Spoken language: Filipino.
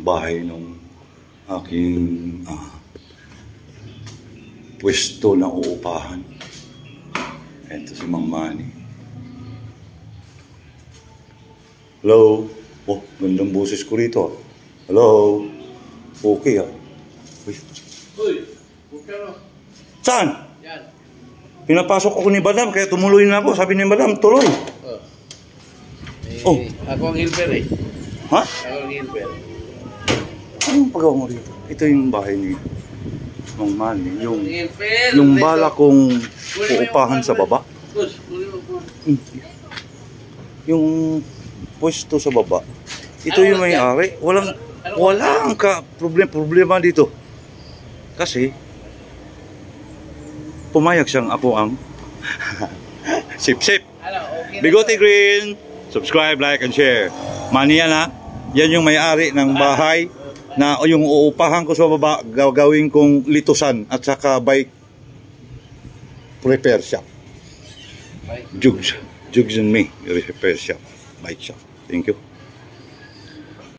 bahay ng aking pwesto na uupahan. Ito si Mang Manny. Hello? Oh, gandang boses ko rito. Hello? Okay Uy. Uy, bukero. Saan? Yan. Pinapasok ako ni Madam, kaya tumuloy na ako. Sabi ni Madam, tuloy. Ako ang helper eh. Ha? Ako ang helper. Anong pagawa mo rito? Ito yung bahay ni Mang Manny. Yung bala kong uupahan sa baba. Yung pwesto sa baba. Ito yung may-ari. Walang problema dito. Kasi pumayag siyang ako ang sip-sip. Bigote Green. Subscribe, like, and share. Manny yan ha. Yan yung may-ari ng bahay na yung uupahan ko sa baba, gagawin kong litusan at saka bike repair shop. Jugs and me repair shop, bike shop. Thank you.